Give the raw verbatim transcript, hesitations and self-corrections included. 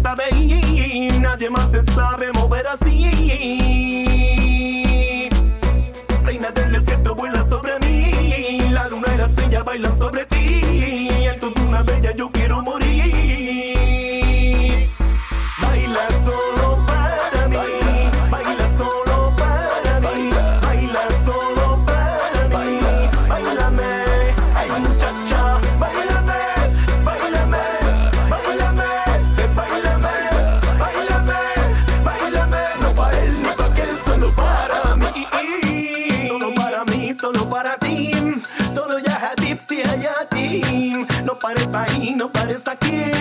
sabe y nadie más se sabe mover así. Reina del desierto, vuela sobre mí. La luna y la estrella bailan sobre ti. En tu luna bella yo quiero morir. Baila solo para mí. Baila solo para mí. Baila solo para mí. Bailame, ay muchacha. Bailame, bailame, bailame, bailame, bailame, bailame. No pa' él ni pa' aquel, solo para mí. Solo para mí, solo para ti. Solo ya Hadipti, Hayatim. No pares ahí, no pares aquí.